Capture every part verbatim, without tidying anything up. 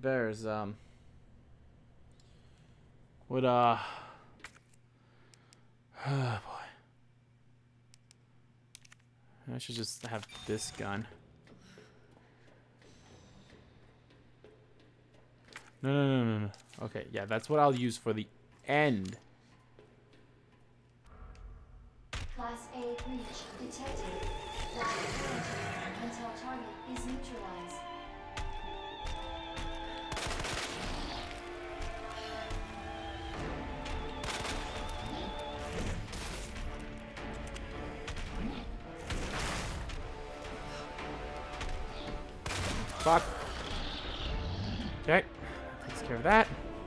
bears. Um, would uh, oh boy, I should just have this gun. No, no, no, no, no. Okay, yeah, that's what I'll use for the end. Class A breach detected. Flash quarantine until target is neutralized. Fuck. Okay, takes care of that.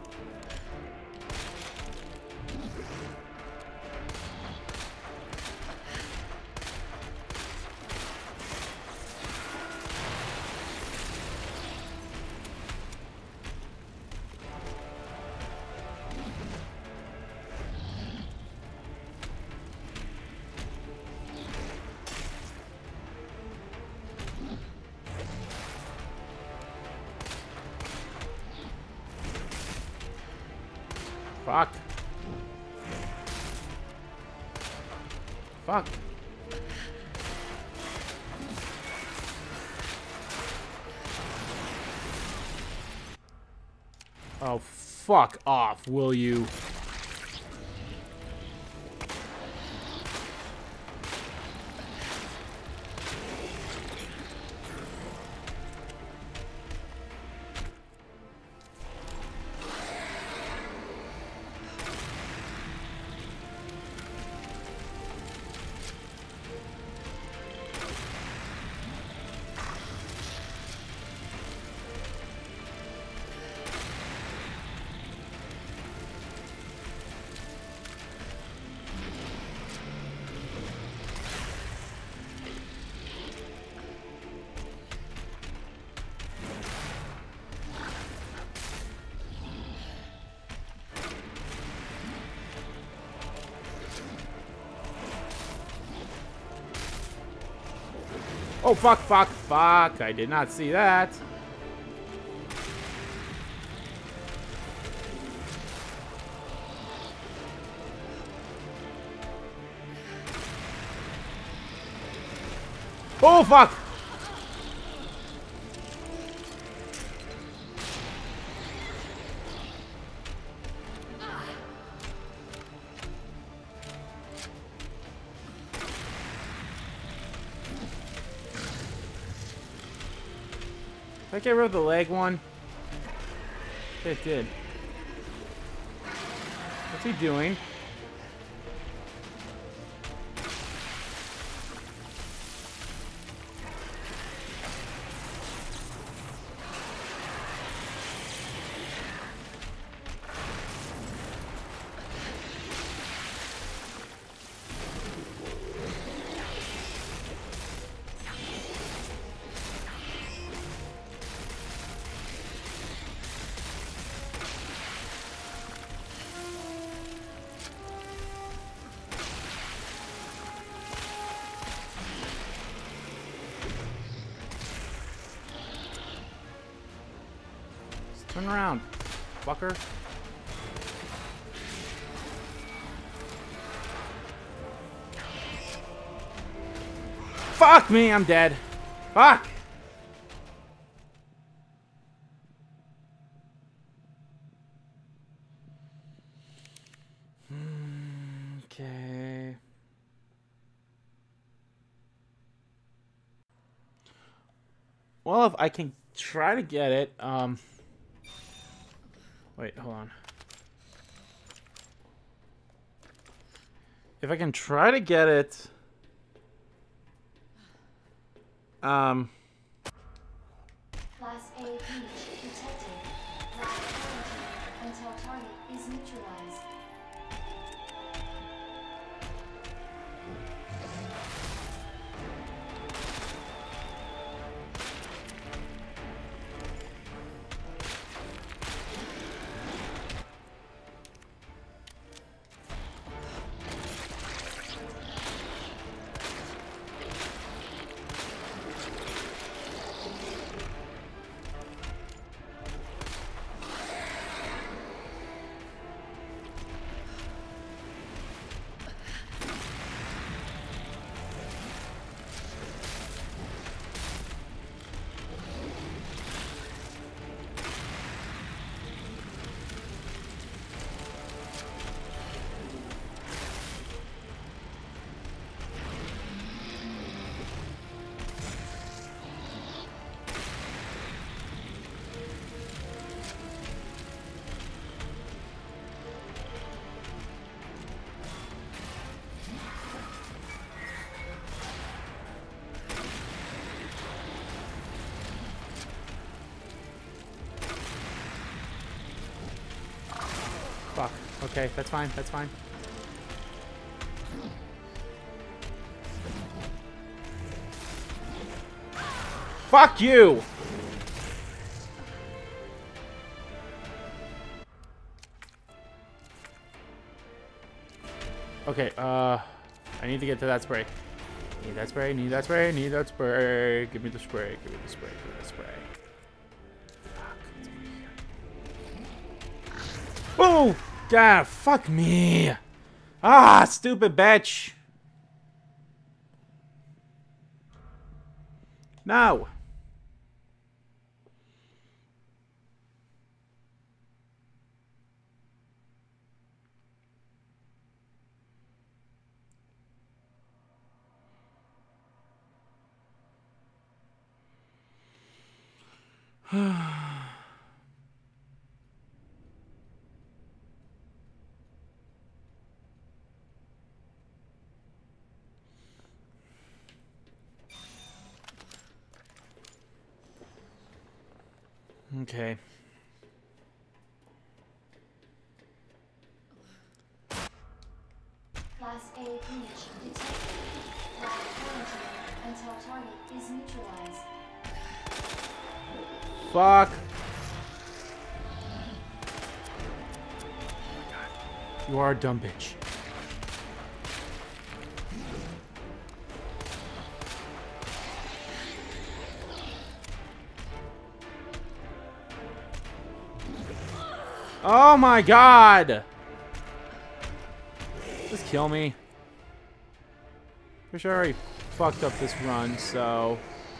Fuck. Fuck. Oh, fuck off, will you? Oh, fuck, fuck, fuck. I did not see that. Oh, fuck. Did I get rid of the leg one? It did. What's he doing? Turn around, fucker. Fuck me, I'm dead. Fuck! Okay. Well, if I can try to get it, um... Wait, hold on. If I can try to get it... Um... Class A breach detected. Flash quarantine until target is neutralized. Okay, that's fine. That's fine. Fuck you! Okay, uh... I need to get to that spray. Need that spray, need that spray, need that spray. Give me the spray, give me the spray, give me the spray. Fuck, oh! God, fuck me! Ah, stupid bitch! No! Okay. Class A breach detected. Lab quarantine until target is neutralized. Fuck. You are a dumb bitch. Oh my god! Just kill me. For sure I already fucked up this run, so...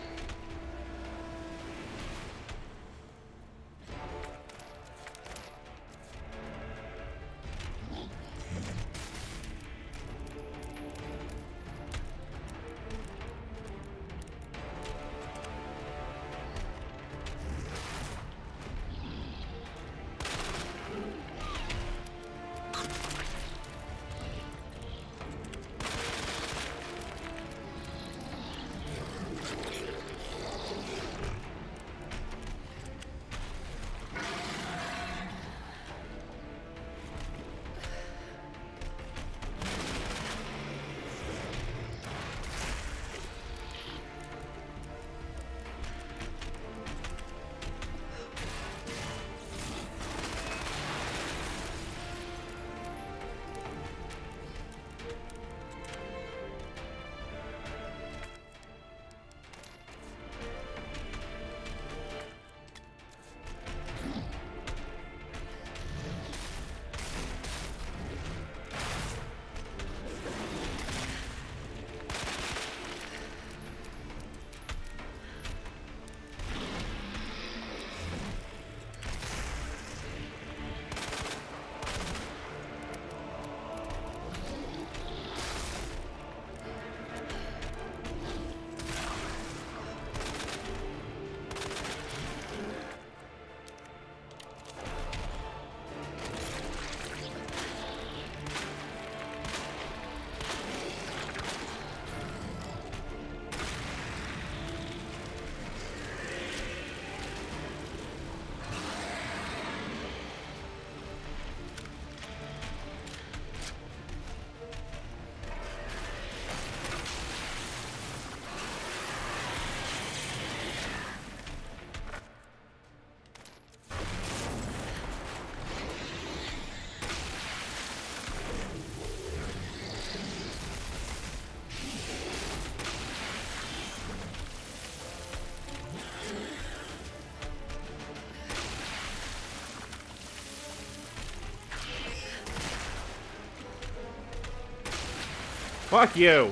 Fuck you!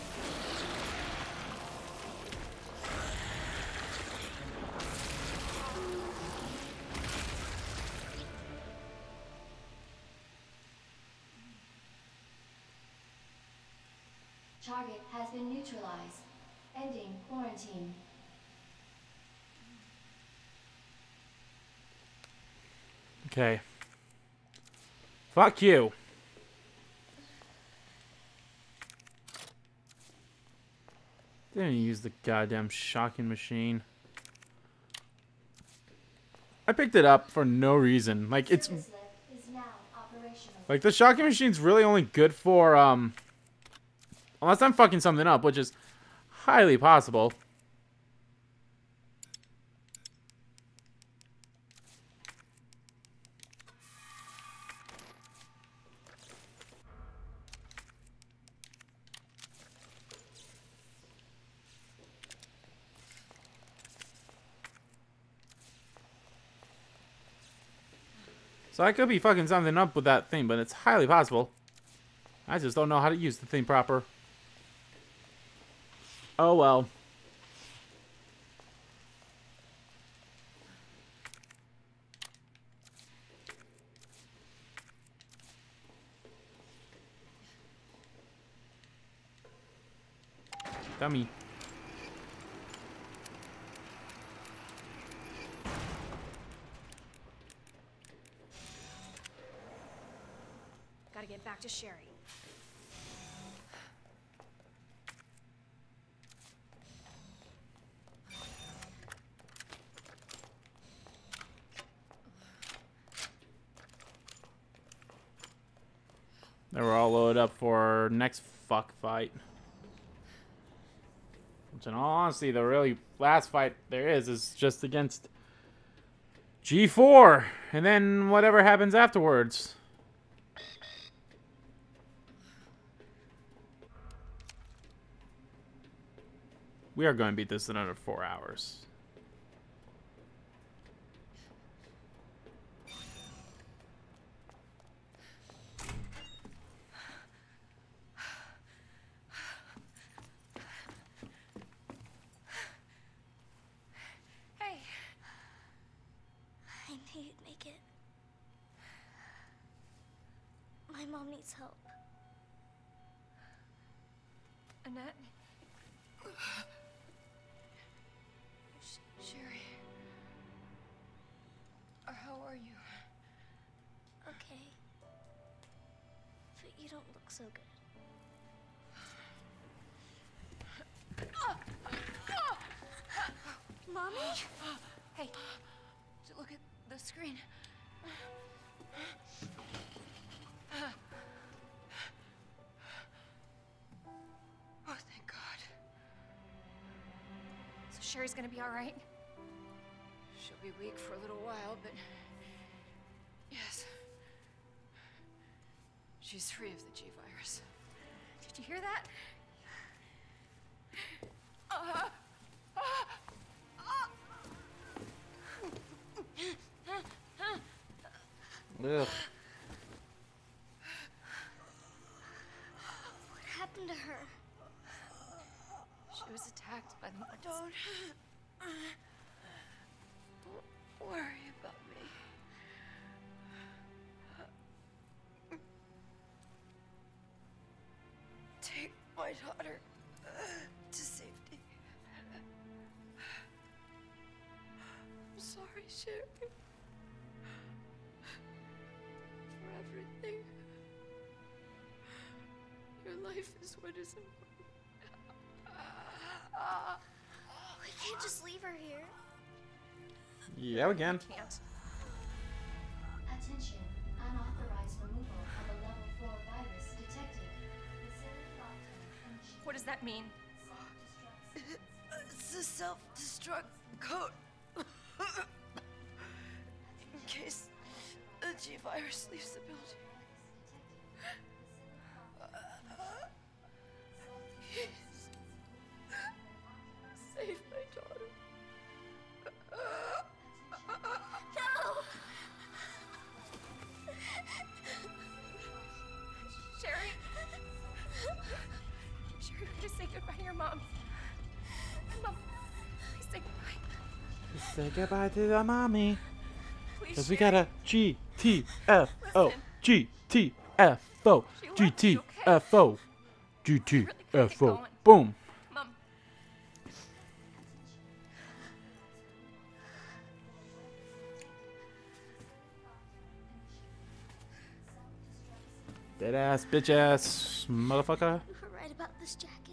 Target has been neutralized. Ending quarantine. Okay. Fuck you. Didn't use the goddamn shocking machine. I picked it up for no reason. Like, it's... Service lift is now operational. Like, the shocking machine's really only good for, um... unless I'm fucking something up, which is highly possible. So I could be fucking something up with that thing, but it's highly possible. I just don't know how to use the thing proper. Oh well. Dummy. Gotta get back to Sherry. They were all loaded up for our next fuck fight. Which, in all honesty, the really last fight there is is just against G four. And then whatever happens afterwards. We are going to beat this in under four hours. Hey. I knew you'd make it. My mom needs help. Annette? Sh Sherry. Uh, how are you? Okay. But you don't look so good. Mommy? Hey, look at the screen. Oh, thank God. So Sherry's gonna be all right? She'll be weak for a little while, but yes. She's free of the G virus. Did you hear that? Uh, uh, Ugh. What happened to her? She was attacked by the monsters. Don't. Don't worry about me. Take my daughter to safety. I'm sorry, Sherry. For everything. Your life is what is important. We can't just leave her here. Yeah, we can. Can't. Attention, unauthorized removal of a level four virus detected. Facility lockdown. What does that mean? It's a self-destruct code. In case the G virus leaves the building. Save my daughter. No! Sherry? Sherry, just say goodbye to your mom. Mom, please say goodbye. Say goodbye to the mommy. Please, Because we Sherry. got a G T F O. Listen. G T F O. She loves G you, T okay? F O. G T really gotta F get O. going. Boom. Mom. Dead ass, bitch ass, motherfucker. You were right about this jacket.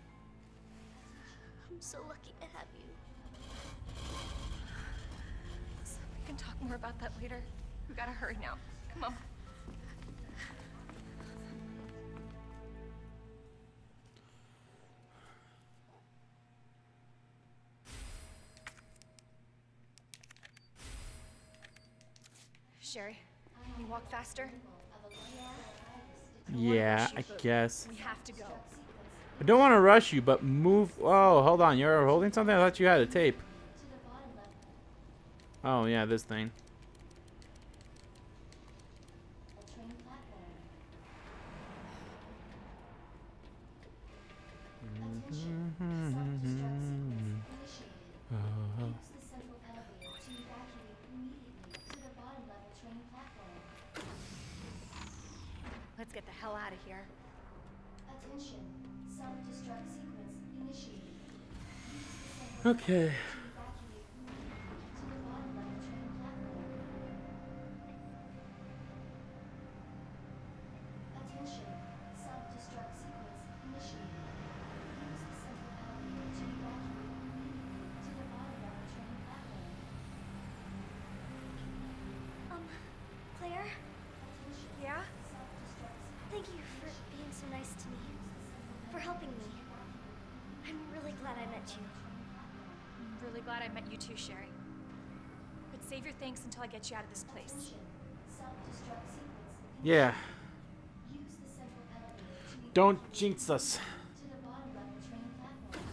I'm so lucky to have you. We can talk more about that later. We gotta hurry now. Come on. Sherry, can you walk faster? Yeah, I guess. We have to go. I don't want to rush you, but move. Oh, hold on. You're holding something? I thought you had a tape. Oh, yeah, this thing. Let's get the hell out of here. Attention. Self-destruct sequence initiated. Okay. Evacuate to the bottom level train platform. Attention. Self-destruct sequence initiated. Use the central elevator to evacuate to the bottom level train platform. Um, Claire? Attention. Yeah? Self-destruct Thank you for being so nice to me. For helping me. I'm really glad I met you. I'm really glad I met you too, Sherry. But save your thanks until I get you out of this place. self-destruct sequence. Yeah. Use the central elevator to Don't jinx us. to the bottom level train platform.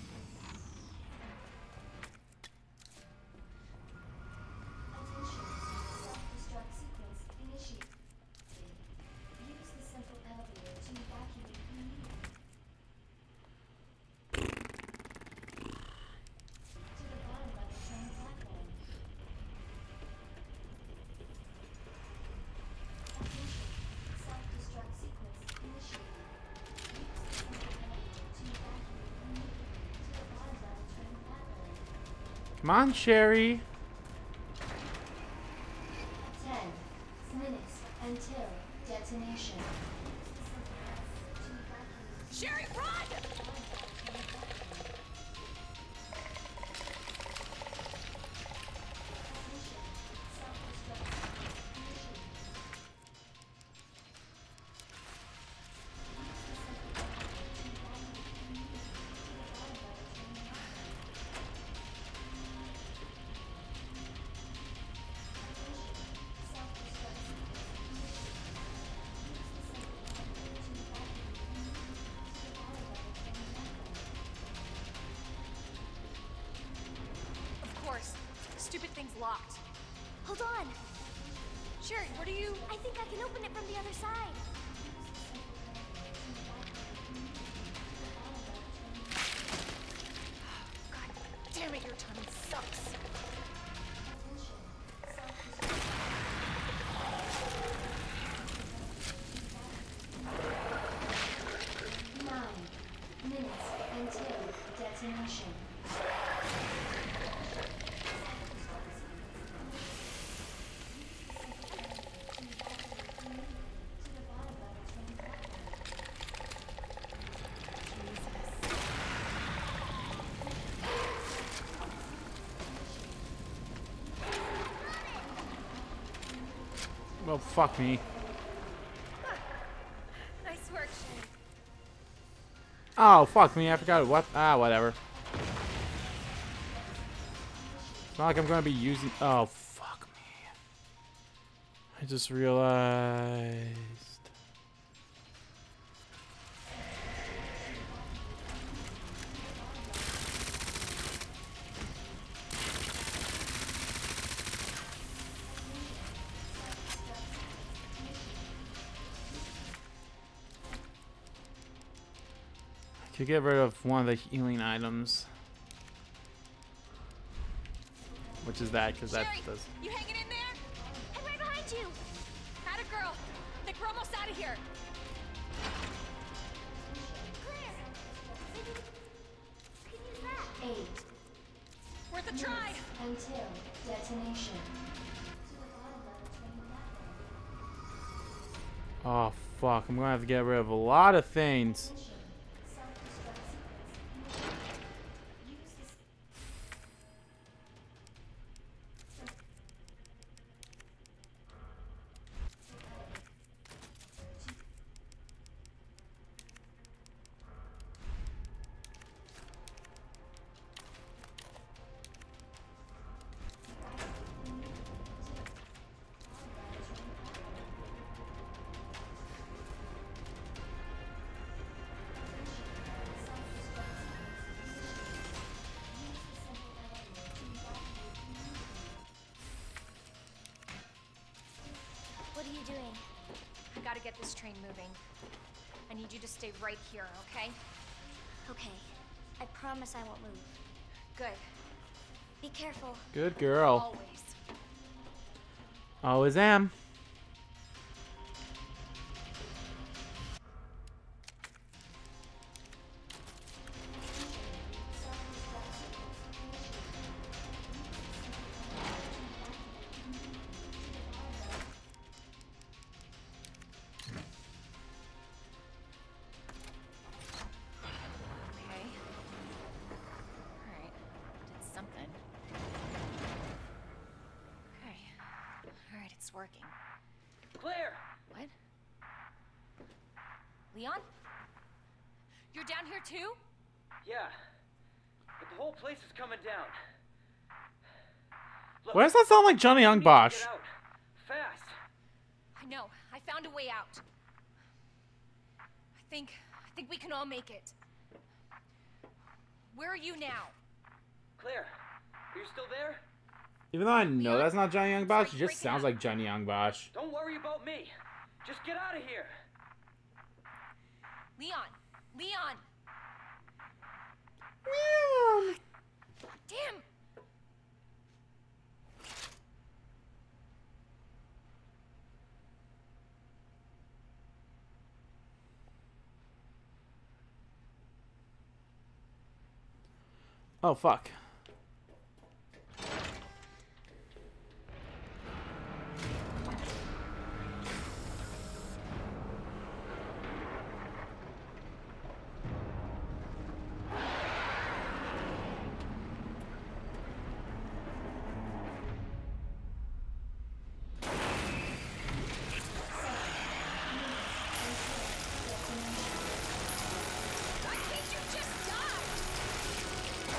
Attention. Self-destruct sequence initiated. Use the central elevator to evacuate immediately. To the bottom level train platform. Attention. Self-destruct sequence initiated. Use the central elevator to evacuate immediately to the bottom level train platform. Come on, Sherry. Ten minutes until detonation. Sherry, run! Of course. Stupid thing's locked. Hold on. Sherry, what are you... I think I can open it from the other side. God damn it, your timing sucks. Nine minutes until detonation. Well, fuck me. Nice work, Sherry. Oh, fuck me. I forgot what. Ah, whatever. It's not like I'm going to be using. Oh, fuck me. I just realized. I could get rid of one of the healing items. Which is that, because that Sherry, does. you hanging in there? I'm right behind you. Atta girl. Think we're almost out of here. Claire. Maybe you can use that. Eight Worth a try. until detonation. To the bottom level train platform. Oh, fuck. I'm going to have to get rid of a lot of things. Attention. Self-destruct sequence initiated. Use the What are you doing? I gotta get this train moving. I need you to stay right here, okay? Okay. I promise I won't move. Good. Be careful. Good girl. Always. Always am. Okay. Alright. Did something. Okay. Alright, it's working. Claire! What? Leon? You're down here too? Yeah. But the whole place is coming down. Look, Why does that sound like Johnny we Young need to Bosch? get out. Fast. I know. I found a way out. I think... I think we can all make it. Where are you now? Claire, are you still there? Even though I know that's not Johnny Young Bosch, Sorry, it just breaking sounds up. like Johnny Young Bosch. Don't worry about me. Just get out of here. Leon! Leon! Damn! Oh, fuck. Why can't you just die?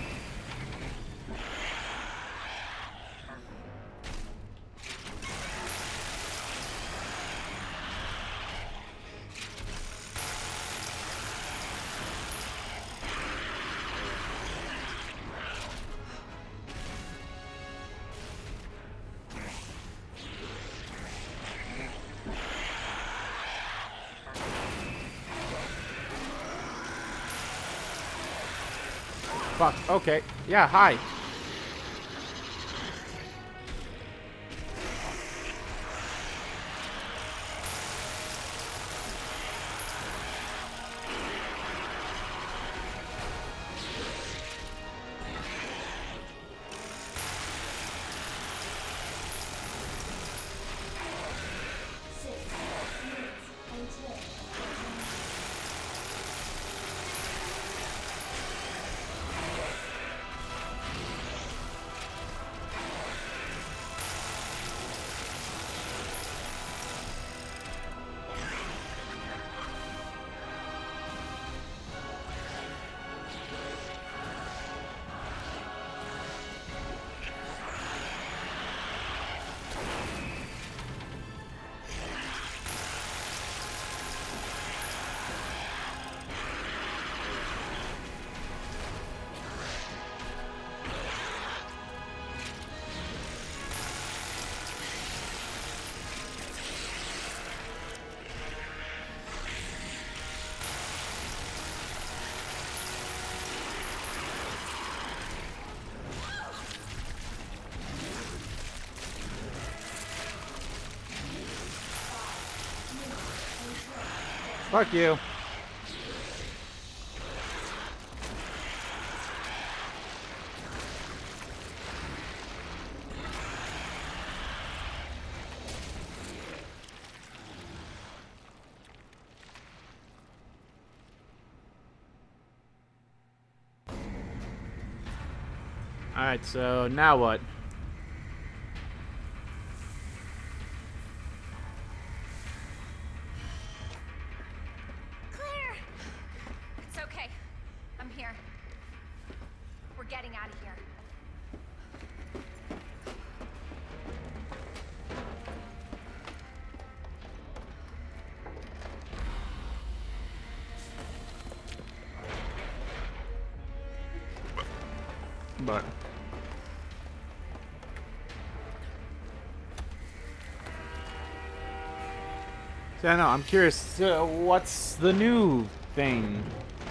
Fuck. Okay. Yeah, hi. Fuck you. Alright, so now what? Claire! It's okay. I'm here. We're getting out of here. But Yeah, no, I'm curious. Uh, what's the new thing?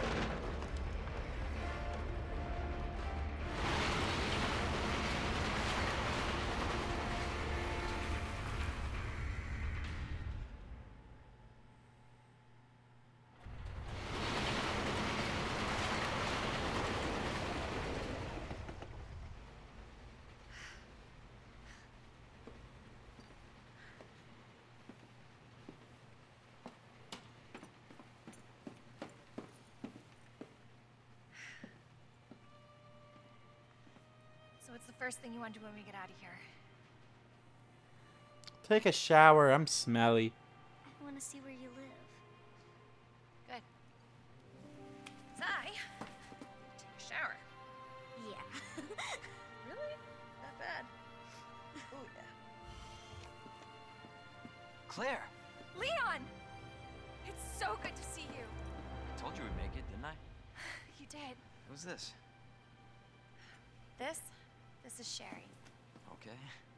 So what's the first thing you want to do when we get out of here? Take a shower. I'm smelly. I want to see where you live. Good. 'Cause I take a shower. Yeah. Really? That bad? Oh, yeah. Claire! Leon! It's so good to see you. I told you we'd make it, didn't I? You did. Who's this? This? This is Sherry. Okay.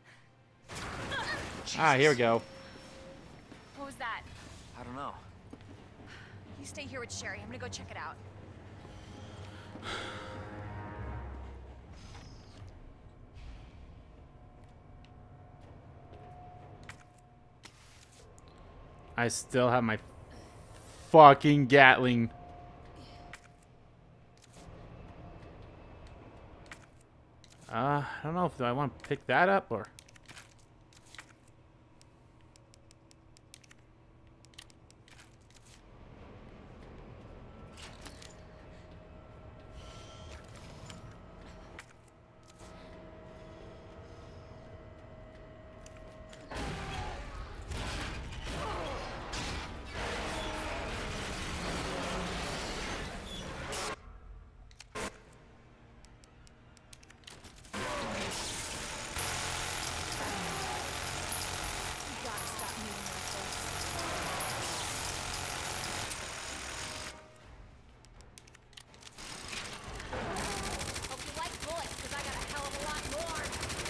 Ah, here we go. What was that? I don't know. You stay here with Sherry. I'm gonna go check it out. I still have my fucking Gatling. Uh, I don't know if do I want to pick that up or. You gotta stop moving like this. Hope you like bullets, because I got a hell of a lot more.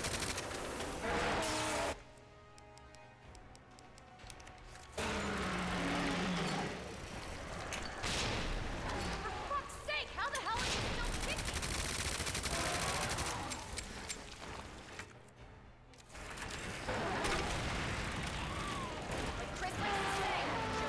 For fuck's sake, how the hell are you still kicking? Like Chris likes to say.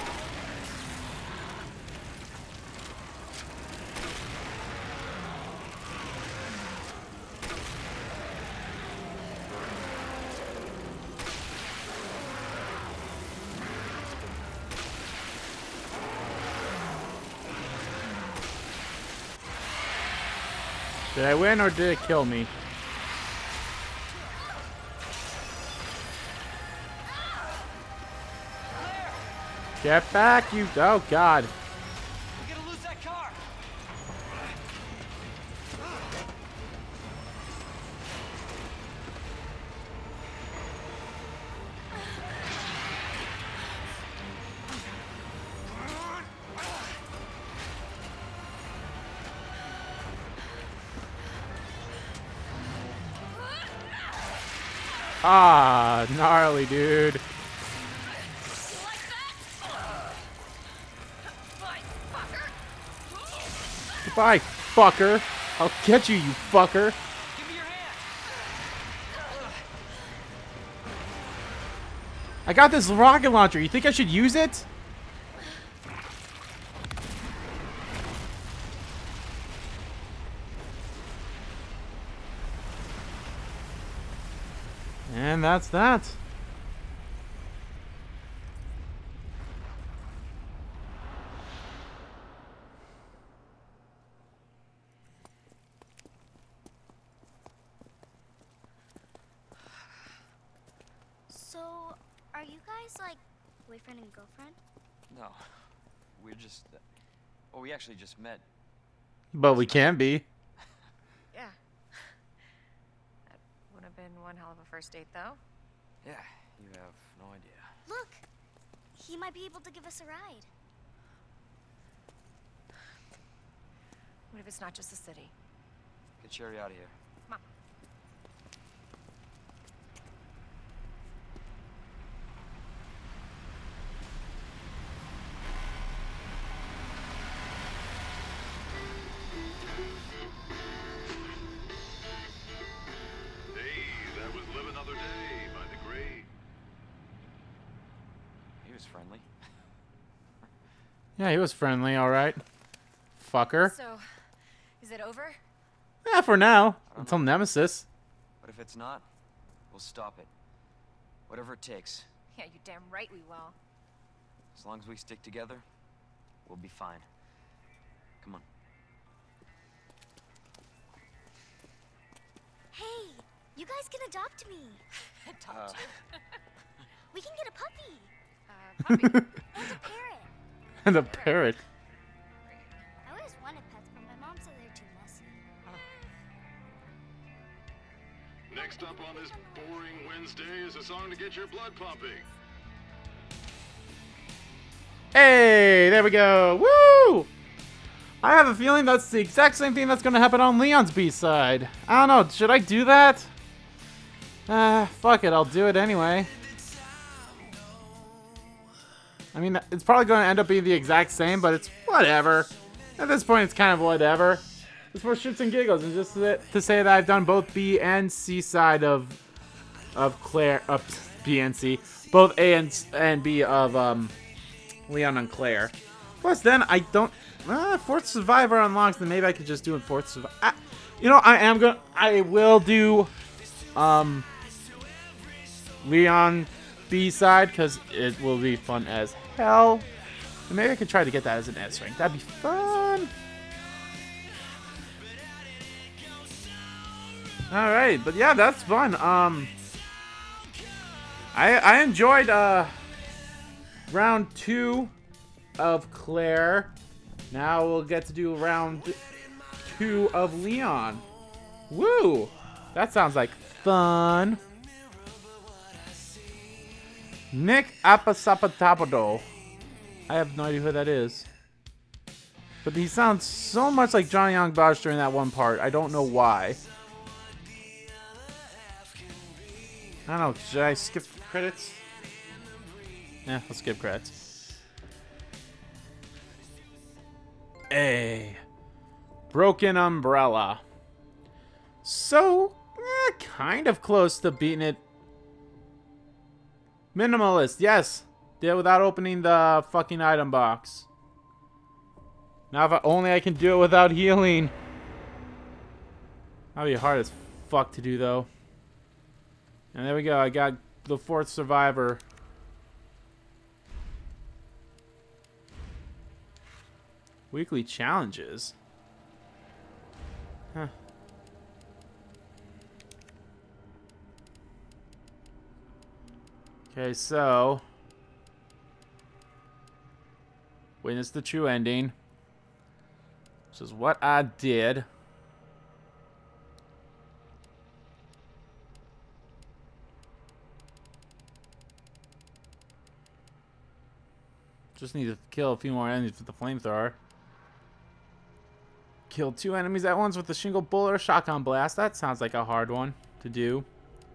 Did I win or did it kill me? Get back, you. Oh, God. We're gonna lose that car! Ah, gnarly, dude. You like that? Fine, fucker. Goodbye, fucker. I'll get you, you fucker. Give me your hand! I got this rocket launcher. You think I should use it? And that's that. So, are you guys like boyfriend and girlfriend? No. We're just... Uh, oh, we actually just met. But we can be. Yeah. That would have been one hell of a first date, though. Yeah, you have no idea. Look! He might be able to give us a ride. What if it's not just the city? Get Sherry out of here. Come on. was friendly. Yeah, he was friendly, all right. Fucker. So, is it over? Yeah, for now. I don't Until know. Nemesis. But if it's not, we'll stop it. Whatever it takes. Yeah, you damn right we will. As long as we stick together, we'll be fine. Come on. Hey, you guys can adopt me. Adopt Uh, you. We can get a puppy Uh, puppy. and a parrot. And a parrot. I always wanted pets, but my mom said they're too messy. Next up on this boring Wednesday is a song to get your blood pumping. Hey, there we go. Woo! I have a feeling that's the exact same thing that's going to happen on Leon's B-side. I don't know. Should I do that? Ah, uh, fuck it. I'll do it anyway. I mean, it's probably going to end up being the exact same, but it's whatever. At this point, it's kind of whatever. It's for shits and giggles, and just to, to say that I've done both B and C side of of Claire, uh, B and C, both A and and B of um, Leon and Claire. Plus, then I don't. Uh, Fourth Survivor unlocks, then maybe I could just do it Fourth Survivor. You know, I am gonna. I will do um, Leon B side because it will be fun as hell. And maybe I could try to get that as an S rank. That'd be fun. All right, but yeah, that's fun. Um, I I enjoyed uh round two of Claire. Now we'll get to do round two of Leon. Woo! That sounds like fun. Nick Apasapatapado. I have no idea who that is. But he sounds so much like Johnny Young Bosch during that one part. I don't know why. I don't know. Should I skip credits? Yeah, let's skip credits. Hey. Broken Umbrella. So, eh, kind of close to beating it. Minimalist, yes. Did it without opening the fucking item box. Now if I, only I can do it without healing. That'd be hard as fuck to do though. And there we go, I got the fourth survivor. Weekly challenges. Huh. Okay, so witness the true ending. Which is what I did. Just need to kill a few more enemies with the flamethrower. Kill two enemies at once with a shingle bullet or shotgun blast. That sounds like a hard one to do.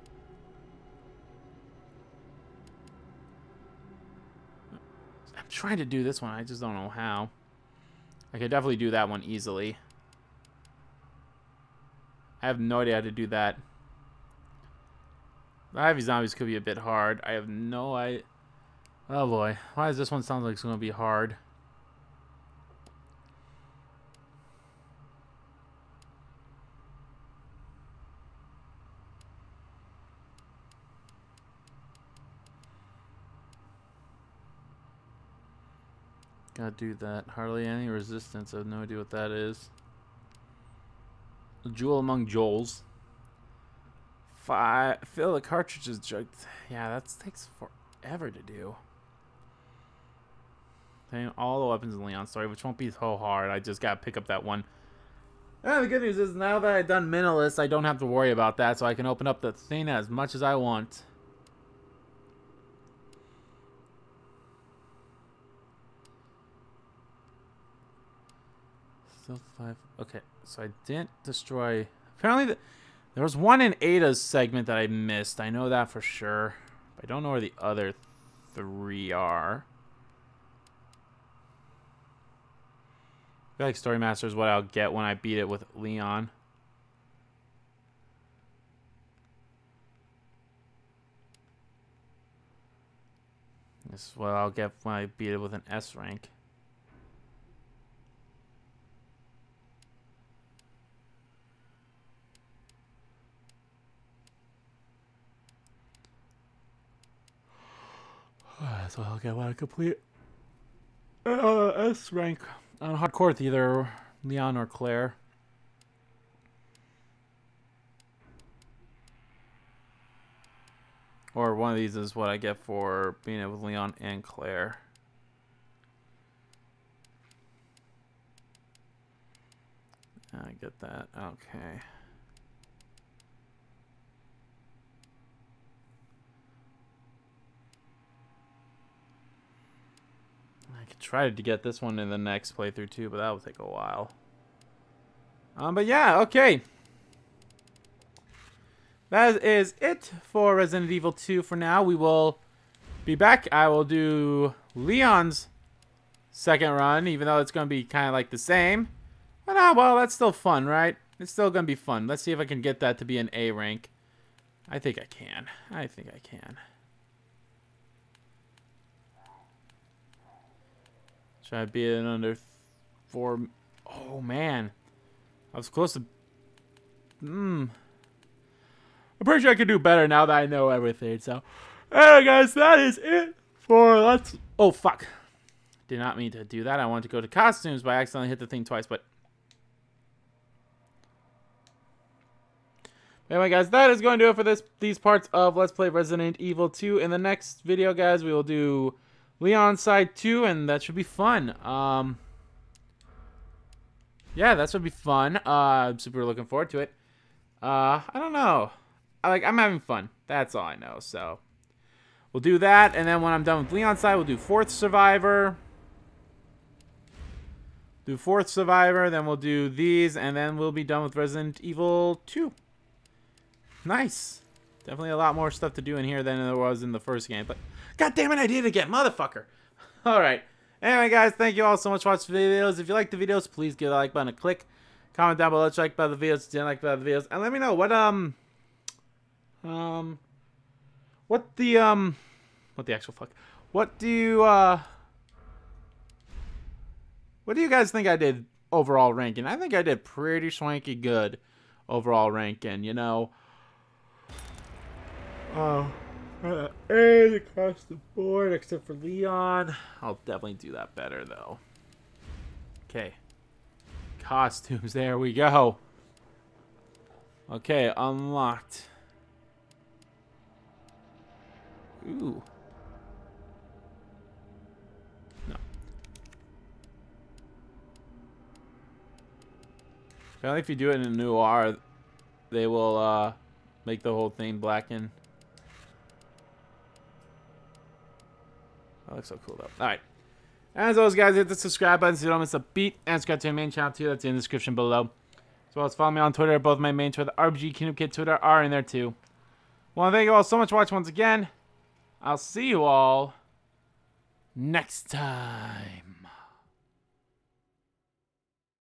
I'm trying to do this one. I just don't know how. I could definitely do that one easily. I have no idea how to do that. The heavy zombies could be a bit hard. I have no idea. Oh boy. Why does this one sound like it's going to be hard? Gotta do that. Hardly any resistance. I have no idea what that is. A jewel among jewels. Five. Fill the cartridges jug. Yeah, that takes forever to do. Taking all the weapons in Leon's story, which won't be so hard. I just gotta pick up that one. And the good news is now that I've done Minimalist, I don't have to worry about that, so I can open up the thing as much as I want. Still five. Okay, so I didn't destroy. Apparently, the, there was one in Ada's segment that I missed. I know that for sure. But I don't know where the other three are. I feel like Story Master is what I'll get when I beat it with Leon. This is what I'll get when I beat it with an S rank. That's what I'll get when I complete uh, S rank on hardcore with either Leon or Claire. Or one of these is what I get for being it with Leon and Claire. I get that. Okay. I could try to get this one in the next playthrough too, but that will take a while. Um, but yeah, okay. That is it for Resident Evil two for now. We will be back. I will do Leon's second run, even though it's going to be kind of like the same. But ah, well, that's still fun, right? It's still going to be fun. Let's see if I can get that to be an A rank. I think I can. I think I can. Try to beat it in under four. Oh, man. I was close to... Hmm. I'm pretty sure I can do better now that I know everything. So, alright, guys, that is it for let's. Oh fuck! Did not mean to do that. I wanted to go to costumes, but I accidentally hit the thing twice. But anyway, guys, that is going to do it for this these parts of Let's Play Resident Evil two. In the next video, guys, we will do Leon Side two, and that should be fun. Um, yeah, that should be fun. Uh, I'm super looking forward to it. Uh, I don't know. Like, I'm having fun. That's all I know. So, we'll do that. And then when I'm done with Leon's side, we'll do Fourth Survivor. Do Fourth Survivor. Then we'll do these. And then we'll be done with Resident Evil two. Nice. Definitely a lot more stuff to do in here than there was in the first game. But, god damn it, I did it again. Motherfucker. Alright. Anyway, guys, thank you all so much for watching the videos. If you like the videos, please give the like button a click. Comment down below what you like about the videos, if you didn't like about the videos. And let me know what, um... Um, what the, um, what the actual fuck, what do you, uh, what do you guys think I did overall ranking? I think I did pretty swanky good overall ranking, you know, uh, uh, A across the board except for Leon. I'll definitely do that better, though. Okay, costumes, there we go. Okay, unlocked. Ooh. No. Apparently if you do it in a noir, they will uh, make the whole thing blacken. That looks so cool though. Alright. As always, guys, hit the subscribe button so you don't miss a beat. And subscribe to my main channel too. That's in the description below. As well as follow me on Twitter. Both my main Twitter, R B G Kingdom Kid Twitter, are in there too. Well, thank you all so much for watching once again. I'll see you all next time.